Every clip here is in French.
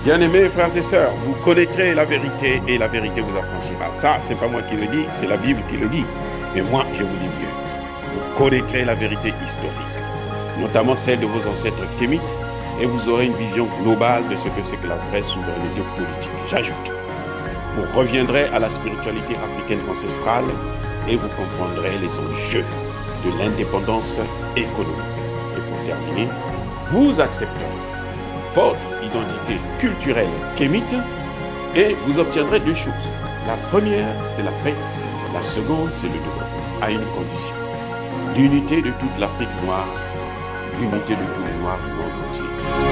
Bien-aimés frères et sœurs, vous connaîtrez la vérité et la vérité vous affranchira. Ça, c'est pas moi qui le dis, c'est la Bible qui le dit. Mais moi, je vous dis mieux. Vous connaîtrez la vérité historique, notamment celle de vos ancêtres kémites, et vous aurez une vision globale de ce que c'est que la vraie souveraineté politique. J'ajoute, vous reviendrez à la spiritualité africaine ancestrale et vous comprendrez les enjeux de l'indépendance économique. Et pour terminer, vous accepterez votre identité culturelle kémite et vous obtiendrez deux choses. La première, c'est la paix. La seconde, c'est le développement, à une condition. L'unité de toute l'Afrique noire, l'unité de tous les Noirs du monde entier.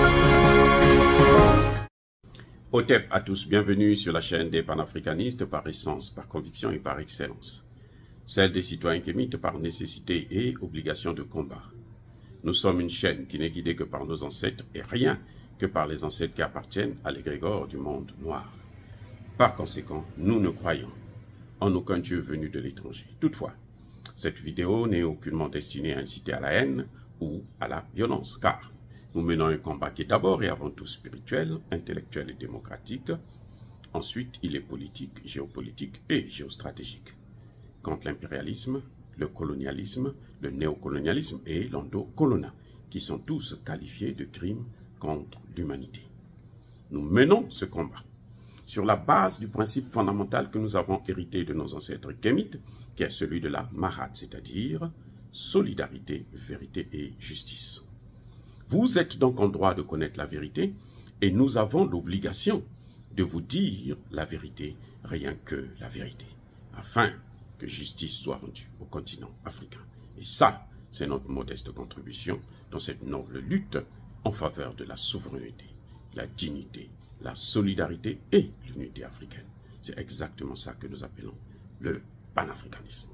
Otep à tous, bienvenue sur la chaîne des panafricanistes par essence, par conviction et par excellence. Celle des citoyens kémites par nécessité et obligation de combat. Nous sommes une chaîne qui n'est guidée que par nos ancêtres et rien que par les ancêtres qui appartiennent à l'égrégore du monde noir. Par conséquent, nous ne croyons en aucun Dieu venu de l'étranger. Toutefois, cette vidéo n'est aucunement destinée à inciter à la haine ou à la violence, car nous menons un combat qui est d'abord et avant tout spirituel, intellectuel et démocratique. Ensuite, il est politique, géopolitique et géostratégique. Contre l'impérialisme, le colonialisme, le néocolonialisme et l'endocolonat, qui sont tous qualifiés de crimes contre l'humanité. Nous menons ce combat sur la base du principe fondamental que nous avons hérité de nos ancêtres kémites, qui est celui de la Mahat, c'est-à-dire solidarité, vérité et justice. Vous êtes donc en droit de connaître la vérité et nous avons l'obligation de vous dire la vérité, rien que la vérité, afin que justice soit rendue au continent africain. Et ça, c'est notre modeste contribution dans cette noble lutte en faveur de la souveraineté, la dignité, la solidarité et l'unité africaine. C'est exactement ça que nous appelons le panafricanisme.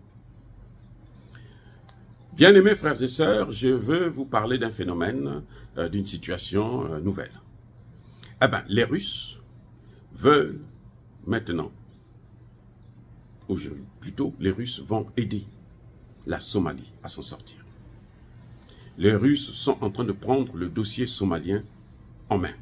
Bien-aimés frères et sœurs, je veux vous parler d'un phénomène, d'une situation nouvelle. Eh bien, les Russes veulent maintenant, ou plutôt les Russes vont aider la Somalie à s'en sortir. Les Russes sont en train de prendre le dossier somalien en main.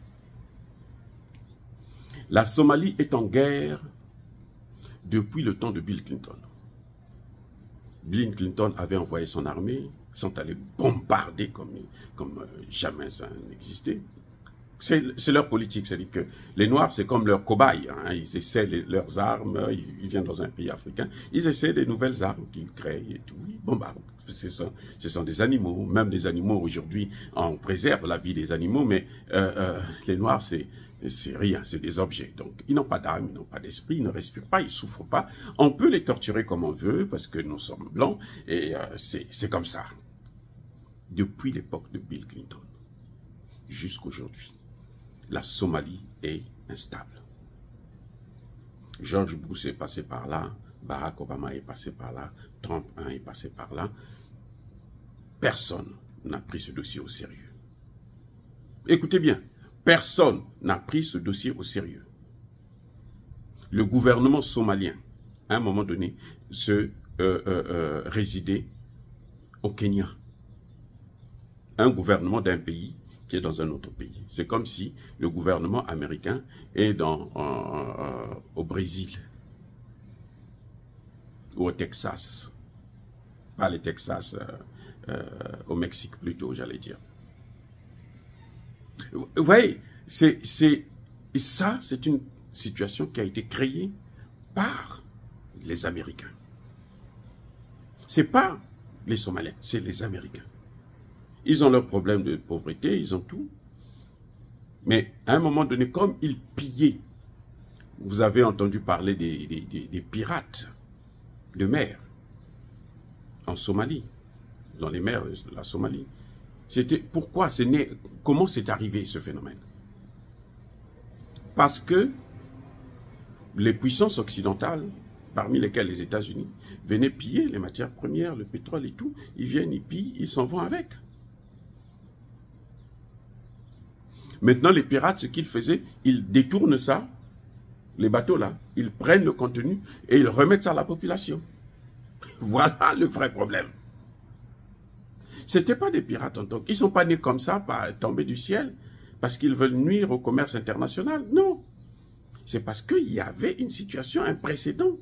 La Somalie est en guerre depuis le temps de Bill Clinton. Bill Clinton avait envoyé son armée, ils sont allés bombarder comme jamais ça n'existait. C'est leur politique, c'est-à-dire que les Noirs, c'est comme leurs cobayes, hein, ils essaient leurs armes, ils viennent dans un pays africain, ils essaient des nouvelles armes qu'ils créent et tout, ils bombardent. Ce sont des animaux, même des animaux aujourd'hui, on préserve la vie des animaux, mais les Noirs, c'est rien, c'est des objets. Donc, ils n'ont pas d'âme, ils n'ont pas d'esprit, ils ne respirent pas, ils ne souffrent pas. On peut les torturer comme on veut, parce que nous sommes blancs, et c'est comme ça. Depuis l'époque de Bill Clinton, jusqu'aujourd'hui, la Somalie est instable. George Bush est passé par là, Barack Obama est passé par là, Trump 1 est passé par là. Personne n'a pris ce dossier au sérieux. Écoutez bien, personne n'a pris ce dossier au sérieux. Le gouvernement somalien, à un moment donné, résidait au Kenya. Un gouvernement d'un pays qui est dans un autre pays. C'est comme si le gouvernement américain est au Brésil ou au Texas. Pas le Texas, au Mexique plutôt, j'allais dire. Vous voyez, ça, c'est une situation qui a été créée par les Américains. C'est pas les Somaliens, c'est les Américains. Ils ont leurs problèmes de pauvreté, ils ont tout. Mais à un moment donné, comme ils pillaient, vous avez entendu parler des pirates de mer en Somalie, dans les mers de la Somalie. Pourquoi c'est né, comment c'est arrivé ce phénomène? Parce que les puissances occidentales, parmi lesquelles les États-Unis, venaient piller les matières premières, le pétrole et tout. Ils viennent, ils pillent, ils s'en vont avec. Maintenant, les pirates, ce qu'ils faisaient, ils détournent ça, les bateaux là, ils prennent le contenu et ils remettent ça à la population. Voilà le vrai problème. Ce n'étaient pas des pirates en tant qu'ils ne sont pas nés comme ça, pas tombés du ciel. parce qu'ils veulent nuire au commerce international. Non. C'est parce qu'il y avait une situation, un précédent.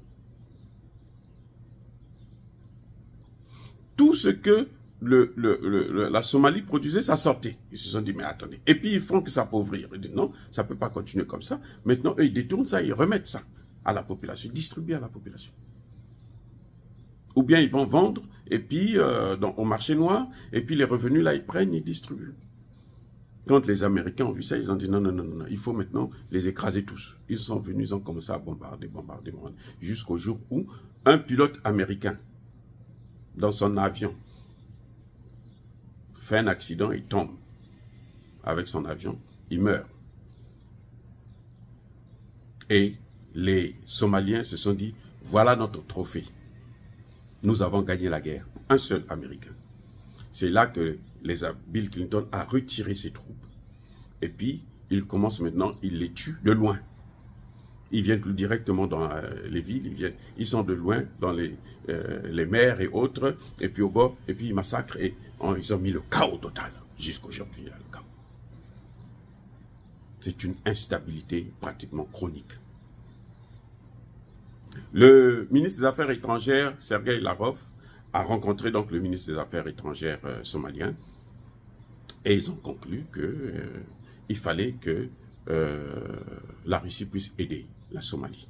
Tout ce que la Somalie produisait, ça sortait. Ils se sont dit, mais attendez. Et puis, ils font que s'appauvrir. Ils disent, non, ça ne peut pas continuer comme ça. Maintenant, eux, ils détournent ça, ils remettent ça à la population, distribuent à la population. Ou bien, ils vont vendre, et puis, au marché noir, et puis les revenus, là, ils prennent, ils distribuent. Quand les Américains ont vu ça, ils ont dit, non, non, non, non, il faut maintenant les écraser tous. Ils sont venus, ils ont commencé à bombarder, jusqu'au jour où un pilote américain, dans son avion, fait un accident, il tombe avec son avion, il meurt. Et les Somaliens se sont dit, voilà notre trophée. Nous avons gagné la guerre. Un seul Américain. C'est là que Bill Clinton a retiré ses troupes. Et puis, il commence maintenant, il les tue de loin. Ils viennent plus directement dans les villes, ils sont de loin dans les mers et autres, et puis au bord, et puis ils massacrent, et ils ont mis le chaos total. Jusqu'aujourd'hui, il y a le chaos. C'est une instabilité pratiquement chronique. Le ministre des Affaires étrangères, Sergei Lavrov, a rencontré donc le ministre des Affaires étrangères somalien, et ils ont conclu qu'il fallait que la Russie puisse aider la Somalie.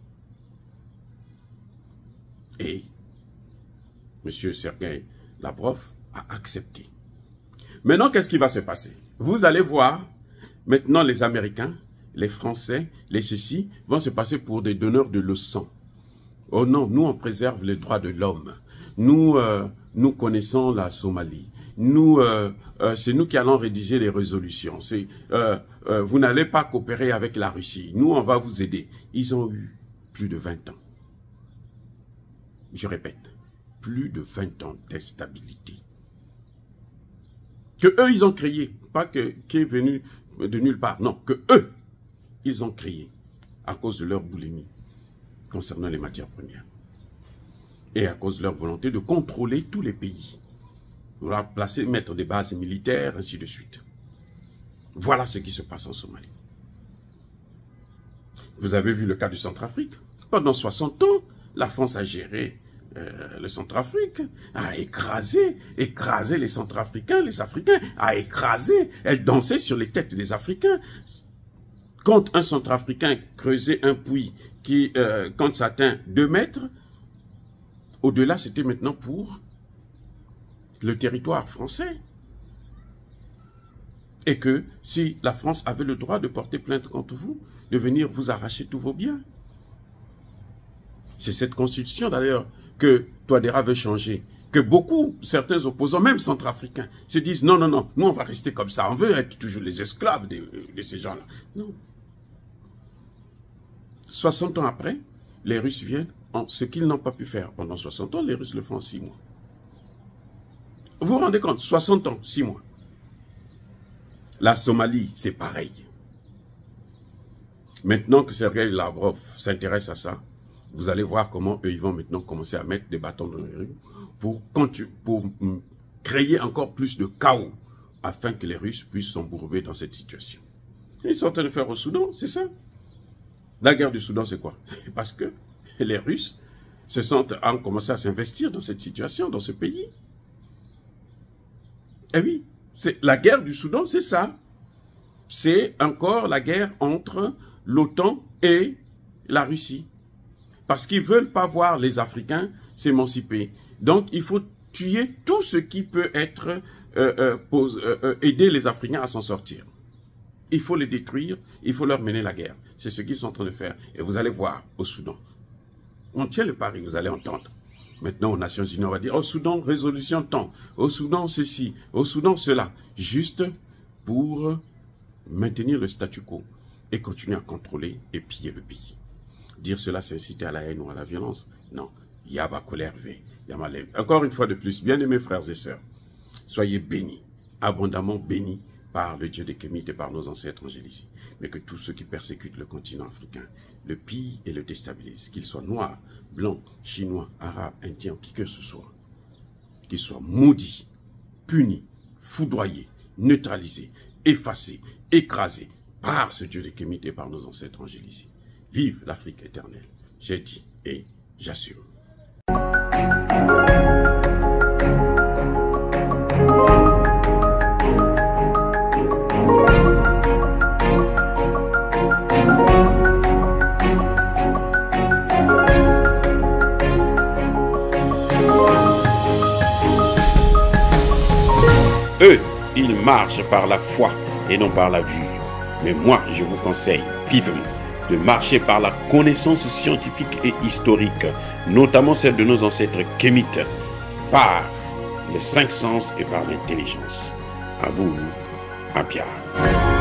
Et M. Sergei Lavrov a accepté. Maintenant, qu'est-ce qui va se passer? Vous allez voir, maintenant les Américains, les Français, les ceci, vont se passer pour des donneurs de leçons. Oh non, nous on préserve les droits de l'homme. Nous connaissons la Somalie. C'est nous qui allons rédiger les résolutions. Vous n'allez pas coopérer avec la Russie. Nous, on va vous aider. Ils ont eu plus de 20 ans. Je répète, plus de 20 ans d'instabilité. Que eux, ils ont créé. Pas qui est venu de nulle part. Non, que eux, ils ont créé à cause de leur boulimie concernant les matières premières. Et à cause de leur volonté de contrôler tous les pays. Mettre des bases militaires, ainsi de suite. Voilà ce qui se passe en Somalie. Vous avez vu le cas du Centrafrique. Pendant 60 ans, la France a géré le Centrafrique, a écrasé les Centrafricains, les Africains, a écrasé. Elle dansait sur les têtes des Africains. Quand un Centrafricain creusait un puits qui, quand ça atteint 2 mètres, au-delà, c'était maintenant pour le territoire français. Et que si la France avait le droit de porter plainte contre vous, de venir vous arracher tous vos biens. C'est cette constitution d'ailleurs que Touadéra veut changer. Que beaucoup, certains opposants, même centrafricains, se disent non, non, non, nous on va rester comme ça, on veut être toujours les esclaves de ces gens-là. Non. 60 ans après, les Russes viennent, ce qu'ils n'ont pas pu faire pendant 60 ans, les Russes le font en 6 mois. Vous vous rendez compte, 60 ans, 6 mois. La Somalie, c'est pareil. Maintenant que Sergei Lavrov s'intéresse à ça, vous allez voir comment eux, ils vont maintenant commencer à mettre des bâtons dans les roues pour créer encore plus de chaos afin que les Russes puissent s'embourber dans cette situation. Ils sont en train de faire au Soudan, c'est ça. La guerre du Soudan, c'est quoi? Parce que les Russes ont commencé à s'investir dans cette situation, dans ce pays. Eh oui, la guerre du Soudan, c'est ça. C'est encore la guerre entre l'OTAN et la Russie. Parce qu'ils ne veulent pas voir les Africains s'émanciper. Donc, il faut tuer tout ce qui peut être aider les Africains à s'en sortir. Il faut les détruire, il faut leur mener la guerre. C'est ce qu'ils sont en train de faire. Et vous allez voir au Soudan. On tient le pari, vous allez entendre. Maintenant, aux Nations Unies, on va dire, au Soudan, résolution temps. Au Soudan, ceci. Au Soudan, cela. Juste pour maintenir le statu quo et continuer à contrôler et piller le pays. Dire cela, c'est inciter à la haine ou à la violence. Non. Yaba colère V. Encore une fois de plus, bien-aimés frères et sœurs, soyez bénis, abondamment bénis par le Dieu des Kémites et par nos ancêtres angélisés. Mais que tous ceux qui persécutent le continent africain le pillent et le déstabilisent, qu'ils soient noirs, blancs, chinois, arabes, indiens, qui que ce soit, qu'ils soient maudits, punis, foudroyés, neutralisés, effacés, écrasés par ce Dieu des Kémites et par nos ancêtres angélisés. Vive l'Afrique éternelle. J'ai dit et j'assume. Eux, ils marchent par la foi et non par la vue. Mais moi, je vous conseille vivement de marcher par la connaissance scientifique et historique, notamment celle de nos ancêtres kémites, par les 5 sens et par l'intelligence. Abou Abia.